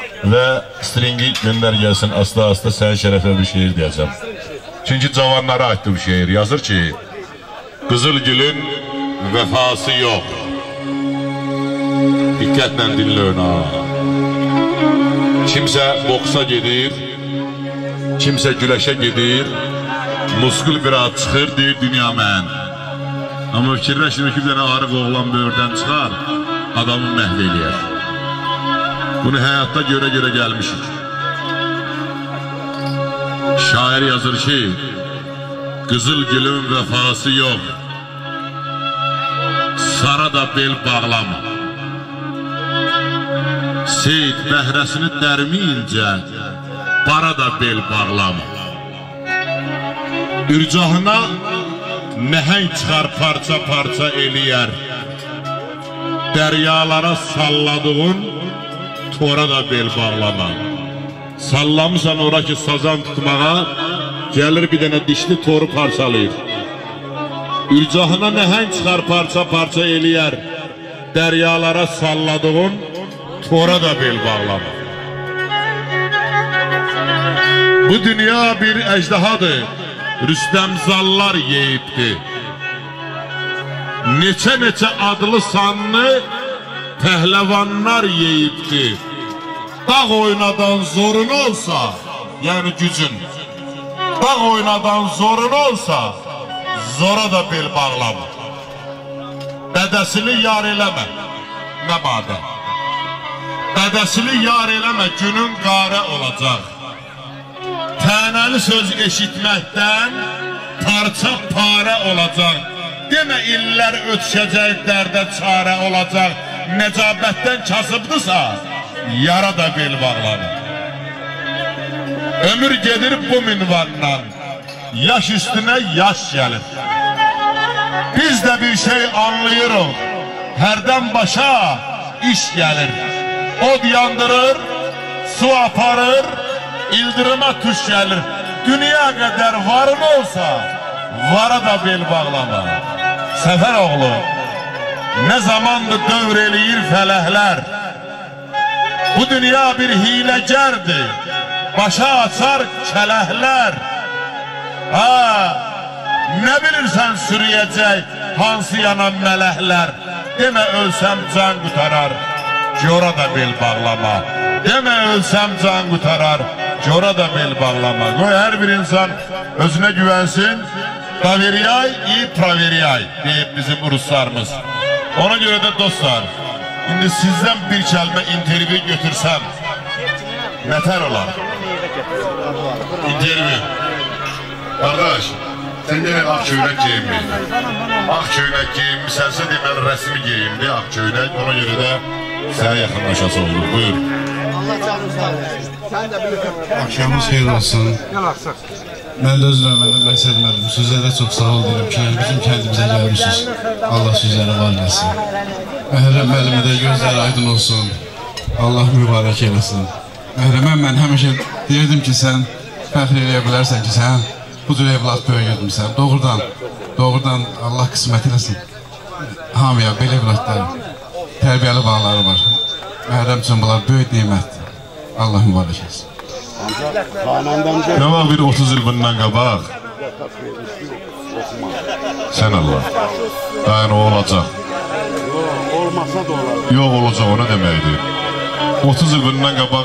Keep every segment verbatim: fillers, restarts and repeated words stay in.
və stringi göndər gəlsin, asta-asta sənin şərəfə bir şeir deyəcəm. Çünki cavanlara aiddir bu şeir. Yazır ki, qızıl gülün vəfası yox. Diqqətlə dinləyin ha. Kimsə boksa gedir, kimsə güləşə gedir, muskul bir ad çıxır, deyir dünya mən. Amma fikirləşmir ki, bir dənə arıq oğlan böyürdən çıxar, adamı məhv eləyər. Bunu həyatda görə-görə gəlmişik. Şair yazır ki, qızıl gülün vəfası yox, sara da bel bağlama. Seyid bəhrəsini dərmiyincə, bara da bel bağlama. Ürcahına nəhəng çıxar parça-parça eləyər, dəryalara salladığın tora da bel bağlama. Sallamısan ora ki sazan tutmağa, gəlir bir dənə dişli toru parçalayır. Ürcahına nəhəng çıxar parça-parça eləyər, dəryalara salladığın tora da bel bağlama. Bu dünya bir əcdahadır, Rüstəmzallar yeyibdir. Neçə-neçə adlı sanlı pəhləvanlar yeyibdir. Dağ oynadan zorun olsa, yəni gücün, dağ oynadan zorun olsa, zora da bel bağlama. Dədəsini yar eləmə, nə badə. Dədəsini yar eləmə, günün qarə olacaq. Tənəli söz eşitməkdən parça parə olacaq. Demə illər ötüşəcək, dərdə çarə olacaq. Nəcabətdən kasıbdırsa, yara da bel bağlanır. Ömür gedir bu minvandan, yaş üstünə yaş gəlir. Biz də bir şey anlayırıq, hərdən başa iş gəlir. Od yandırır, su aparır, İldirime tuş gelir. Dünya kadar varın olsa, vara da bel bağlama. Sefer oğlu, ne zamandır dövr eləyir fələhlər. Bu dünya bir hiləgərdir, başa açar kələhlər. Ha, ne bilirsən sürüyəcək hansı yanan mələhlər. Demə ölsəm can qutarar, cora da bel bağlama. Demə ölsəm can qutarar, cora da bel bağlama. Qoy hər bir insan özünə güvənsin. Daveriyay, iyi praveriyay deyib bizim ruslarımız. Ona göre de dostlar, şimdi sizden bir kəlmə intervyu götürsəm nətər olar? İntervyu. Kardeş, sen demek ak köynək geyinmeyin. Ak köynək geyinmişsənsə deməli rəsmi geyindi ak köynək. Ona göre de sənə yaxınlaşası olur. Buyur. Allah canını sağ olsun. Sen de bilirsin. Akşamınız xeyir olsun. Gel aksak. Mən də öz növməndə məqsəd etmədim. Sizlərə çox sağ ol deyirəm ki, bizim kəndimizə gəlmişsiniz. Allah sizlərə var eləsin. Məhrəm müəllimə də gözləri aydın olsun. Allah mübarək eləsin. Məhrəmə, mən həmişə deyirdim ki, sən fəxr eləyə bilərsən ki, sən bu cür evlad böyüyürdümsən. Doğrudan, doğrudan Allah qismət eləsin. Hamıya belə evladlar, tərbiyəli bağları var. Məhrəm üçün bunlar böyük nimətdir. Allah mübarək eləsin. Ne var bir otuz yıl bundan qabaq? Sen Allah. Yani o olacak. Olmasa da olur. Yok olacak, o ne deməkdir? otuz yıl bundan qabaq.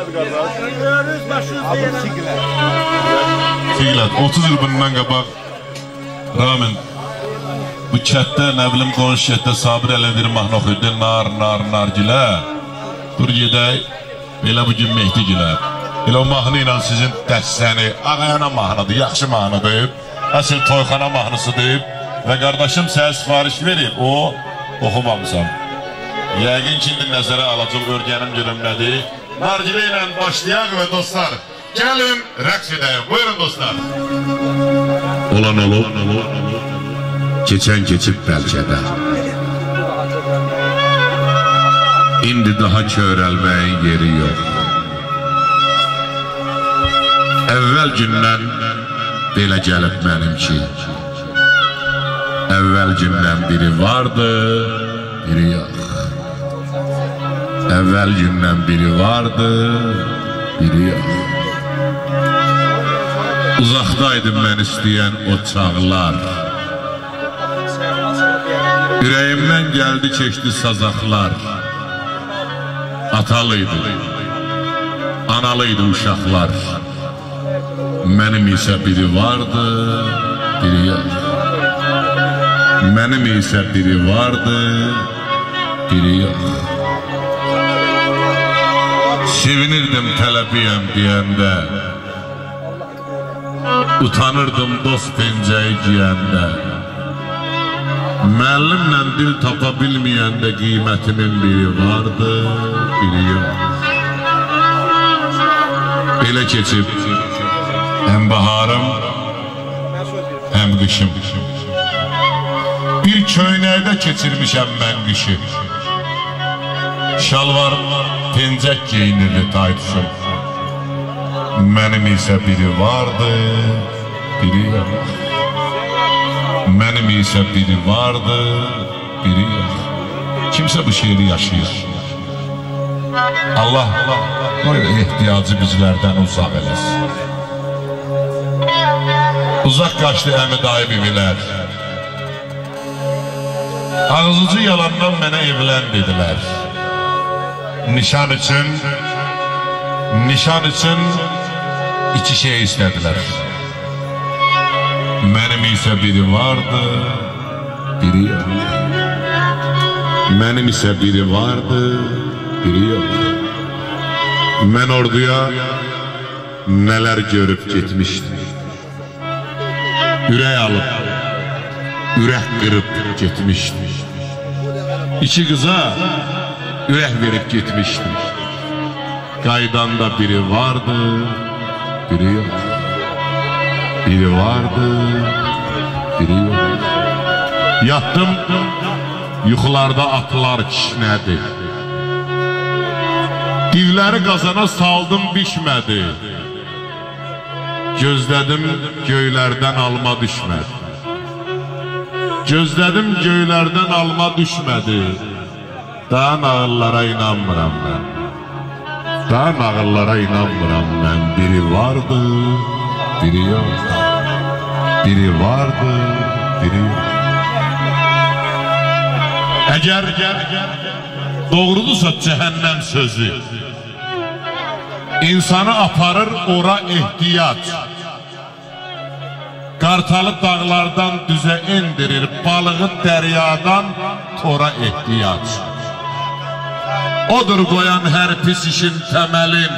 Fiqlət, otuz yıl bundan qabaq. Ramin, bu kətdə, nə bilim, qonşu kətdə Sabir ələ bir mahnı oxuydu. Nar, nar, nar gilə. Dur gedək, belə bugün Mehdi gilə. Elə o mahnı ilə sizin dəstəni, ağayana mahnıdır, yaxşı mahnıdır, əsl toyxana mahnısıdır və qardaşım sənə sifariş verir, o oxumamısan. Yəqin ki, indi nəzərə alacaq örgənim görüm nədir. Nargilə ilə başlayaq və dostlar, gəlin rəqs edəyim. Buyurun dostlar. Olan olub, keçən keçib bəlkə də. İndi daha körəlməyin yeri yox. Əvvəl gündən belə gəlib mənim ki, əvvəl gündən biri vardı, biri yox. Evvel gündən biri vardı, biri yox. Uzaqdaydı mən istəyən o çağlar. Ürəyimdən gəldi keçdi sazaqlar. Atalıydı, analıydı uşaqlar. Mənim isə biri vardı, biri yox. Mənim isə biri vardı, biri yox. Sevinirdim tələbiyəm deyəndə, utanırdım dost pencəyi giyəndə. Müəllimlə dil tapa bilməyəndə qiymətimin biri vardı, biri yox. Elə keçib həm baharım, həm qışım. Bir köynəkdə keçirmişəm mən qışı. Şalvar pencək geyinirdi taytuşum. Mənim isə biri vardı, biri yox. Mənim isə biri vardı, biri yox. Kimsə bu şeiri yaşayır. Allah qoy ehtiyacı bizlərdən uzaq eləsin. Uzaq qaçdı əmi dayı bibilər. Ağzıcı yalandan mənə evlən dedilər. Nişan üçün, nişan üçün iki şey istədilər. Mənim isə biri vardı, biri yox. Mənim isə biri vardı, biri yox. Mən orduya nələr görüb getmişdim. Ürək alıb, ürək qırıb getmişdim. İki qıza ürək verib getmişdim. Qaydanda biri vardı, biri yox. Biri vardı, biri yox. Yatdım, yuxularda atlar kişnədi. Divləri qazana saldım, bişmədi. Gözlədim, göylərdən alma düşmədi. Gözlədim, göylərdən alma düşmədi. Daha nağıllara inanmıram mən. Daha nağıllara inanmıram mən. Biri vardı, biri yox. Biri vardı, biri yox. Əgər doğrudursa cəhənnəm sözü, İnsanı aparır ora ehtiyac. Qartalı dağlardan düzə endirir, balığı dəryadan tora ehtiyac. Odur qoyan hər pis işin təməlin,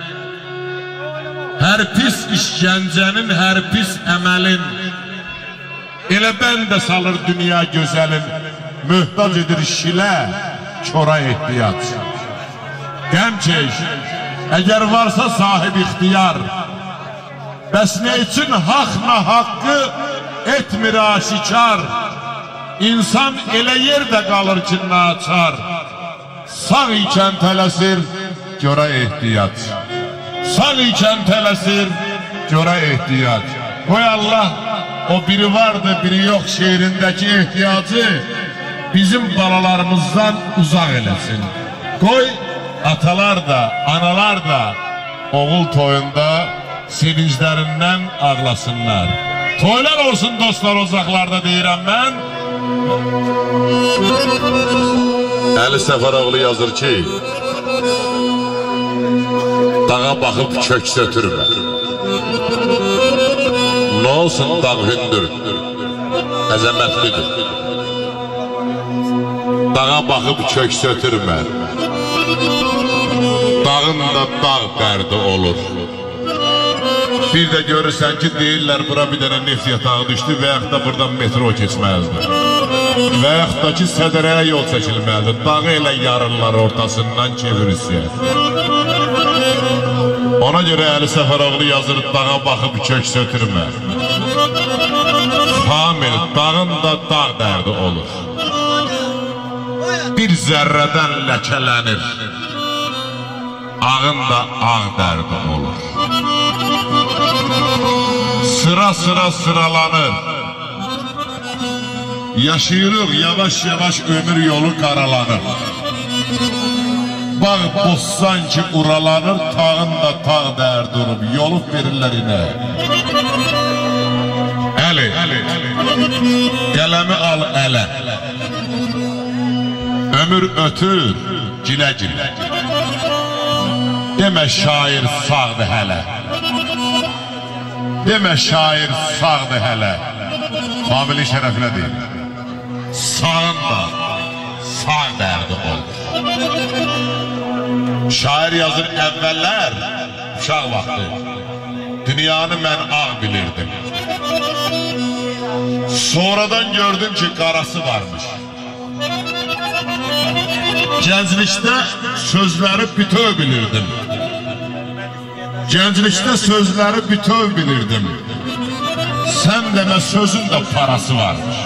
hər pis işgəncənin, hər pis əməlin. Elə bəndə salır dünya gözəlin, möhtac edir şilə, çora ehtiyac. Qəm çək, əgər varsa sahib ixtiyar, bəs nə üçün haqla haqqı etmir aşikar? İnsan elə yerdə qalır ki, naçar. Sağ ikən tələsir, görə ehtiyac. Sağ ikən tələsir, görə ehtiyac. Qoy Allah o biri vardı, biri yox şeirindəki ehtiyacı bizim balalarımızdan uzaq eləsin. Qoy atalar da, analar da oğul toyunda sevinclərindən ağlasınlar. Toylar olsun dostlar uzaqlarda deyirəm mən. Əli Səfəroğlu yazır ki, dağa baxıb kök sötürmə. Nə olsun dağ hündür, əzəmətlidir. Dağa baxıb kök sötürmə. Dağın da dağ dərdi olur. Bir də görürsən ki, deyirlər bura bir dənə neft yatağı düşdü və yaxud da buradan metro keçməzdir. Və yaxud da ki, sədərəyə yol çəkilməlidir. Dağı elə yarırlar ortasından kevirisiyə. Ona görə Əli Səfəroğlu yazır, dağa baxıb kök sötürmə. Kamil, dağın da dağ dərdi olur. Bir zərrədən ləkələnir, ağın da ağ dərdi olur. Sıra sıra sıralanır, yaşayırıq yavaş yavaş ömür yolu qaralanır. Bağ bossan ki uralanır, tağın da tağ dər durub, yolub verirlər inə. Əli, qələmi al ələ. Ömür ötür, gilə-gilə. Demə şair sağdır hələ. Demə şair sağdır hələ. Familin şərəfinə deyil. Sağın da sağ dərdi oldu. Şair yazır əvvəllər, uşaq vaxtı. Dünyanı mən ağ bilirdim. Sonradan gördüm ki qarası varmış. Gənclikdə sözləri bütöv bilirdim. Gənclikdə sözləri bütöv bilirdim. Sən demə sözün də parası varmış.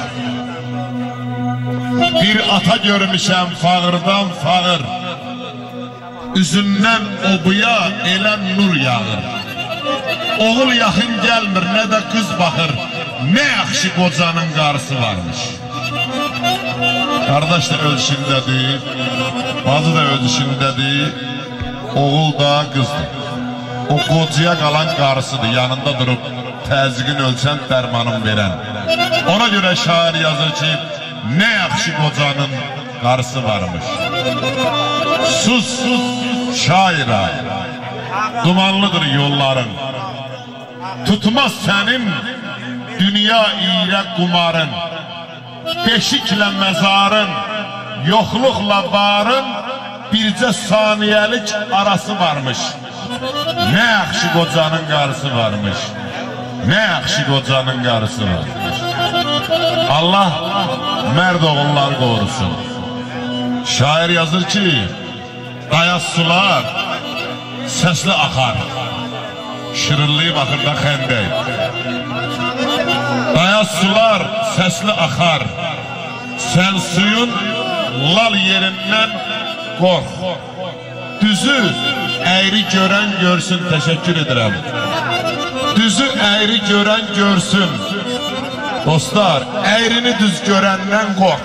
Bir ata görmüşəm fağırdan fağır. Üzündən obuya elə nur yağır. Oğul yaxın gəlmir, nə də qız baxır. Nə yaxşı qocanın qarısı varmış. Qardaş da öz işindədir, bacı da öz işindədir, oğul da qızdır. O qocaya qalan qarısıdır, yanında durub təzyiqin ölçən dərmanın verən. Ona görə şair yazır ki, nə yaxşı qocanın qarısı varmış. Sus, sus, şaira, dumanlıdır yolların. Tutmaz sənin dünya ilə qumarın. Beşiklə məzarın, yoxluqla varın, bircə saniyəlik arası varmış. Nə yaxşı qocanın qarısı varmış. Nə yaxşı qocanın qarısı varmış. Allah mərd oğullar qorusun. Şair yazır ki, dayaz sular səsli axar, şırınlayıb axır da xəndək. Dayaz sular səsli axar, sən suyun lal yerindən qorx. Düzü əyri görən görsün, təşəkkür edirəm. Düzü əyri görən görsün. Dostlar, əyrini düz görəndən qorx.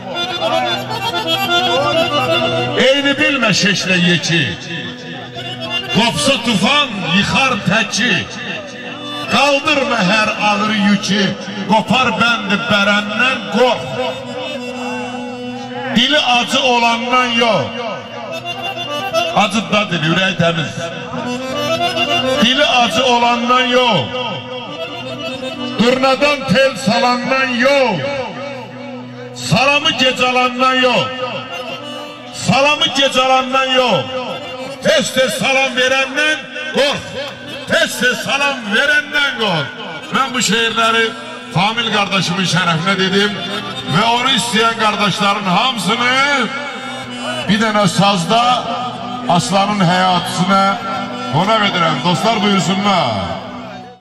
Eyni bilmə şeşlə yeki. Qopsa tufan yıxar təki. Qaldırma hər ağır yükü. Qopar bəndi bərəndən qorx. Dili acı olandan yox. Acı da dil, ürək təmiz. Dili acı olandan yox. Durnadan tel salandan yox. Salamı gecəlandan yox. Salamı gecəlandan yox. Tez-tez salam verəndən qorx. Tez-tez salam verəndən qorx. Mən bu şeirləri Famil qardaşımın şərəfinə dedim və onu istəyən qardaşların hamısını bir dənə sazda Aslanın həyatısına qonaq edirəm. Dostlar buyursunlar.